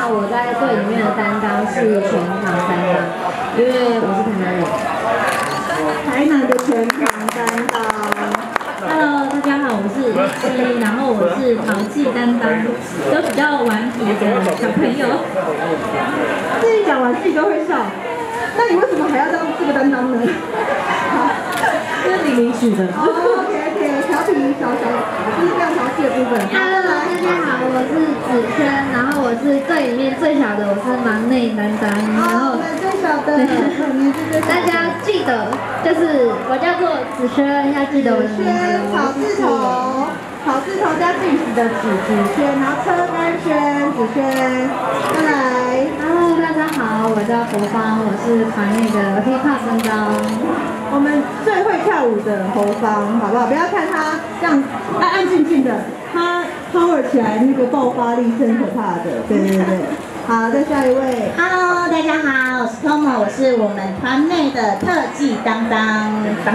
我在队里面的担当是全场担当，因为我是台南人。 台南的全场担当。 Hello， 大家好，我是依，然后我是淘气担当，都比较顽皮的小朋友。 自己讲完自己都会笑，那你为什么还要当这个担当呢？ 这是李取的。 OK， 调皮小，就是这样调戏的部分。 Hello， 大家好，我是子轩，然后我是队里面最小的，我是忙内担当。然后最小的， 大家记得，就是我叫做子轩，要记得我的名字。 草字头加进食的子轩，然后车跟轩，子轩，再来。 Hello， 大家好，我叫侯芳，我是团内的 hip hop 担当。 我们最会跳舞的侯芳，好不好？不要看他这样安静静的，他 power 起来那个爆发力是很可怕的。对。好，再下一位。 Hello， 大家好，我是 Tomo， 我是我们团内的特技担当。 特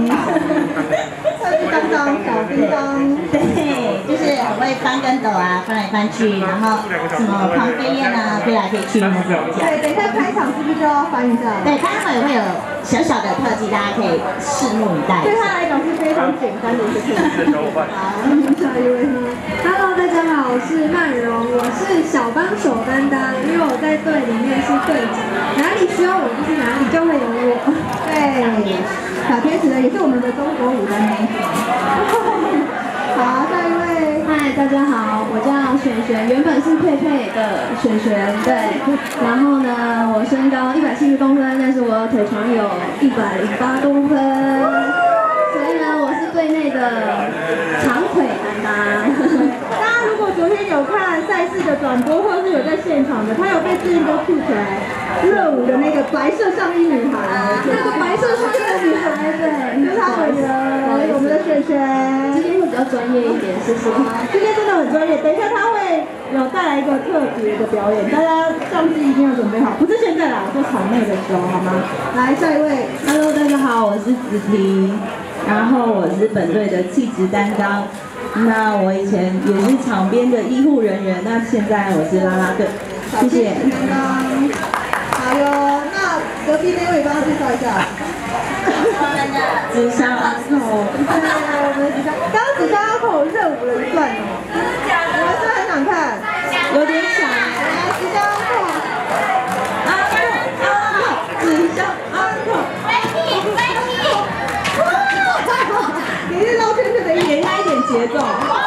技担当，小叮当。 对，就是很会翻跟斗啊，翻来翻去，然后什么狂飞燕啊，飞来飞去那种。 对，等一下开场是不是就要翻一下？ 对，开场也会有小小的特技，大家可以拭目以待。 对他来讲是非常简单的一个特技。好，下一位。 Hello， 大家好，我是曼荣，我是小帮手担当，因为我在队里面是队长，哪里需要我就是哪里就会有我。 对，小天使呢也是我们的中国舞担当。好，下一位。 嗨，大家好，我叫璇璇，原本是佩佩的璇璇，对。然后呢，我身高170公分，但是我腿长有108公分，所以呢，我是队内的长腿担当。 大家如果昨天有看赛事的转播，或是有在现场的，他有被志英哥 Q 起来热舞的那个白色上衣女孩， 那个白色上衣的女孩，对， 就是她本人，我们的璇璇。 今天会比较专业一点，谢谢。 今天真的很专业，等一下他会有带来一个特别的表演，大家上机一定要准备好，不是现在啦，就场内的时候，好吗？来，下一位。 Hello， 大家好，我是子婷，然后我是本队的气质担当。那我以前也是场边的医护人员，那现在我是啦啦队，谢谢。 好哟，那隔壁那位帮他介绍一下。 紫香阿口， 对，我们的紫香，刚刚紫香阿口热舞了一段哦，你们是很想看？ 有点想。 来，紫香阿口，紫香阿口，你是绕圈圈的给他一点节奏。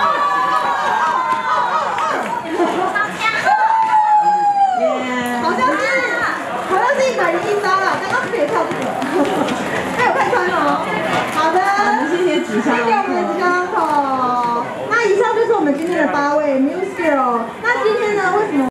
好像是101招啦，刚刚是也跳这个，还有看穿哦。好的， 谢谢紫香。 谢谢我们的紫香口。那以上就是我们今天的8位 News Girl。那今天呢，为什么？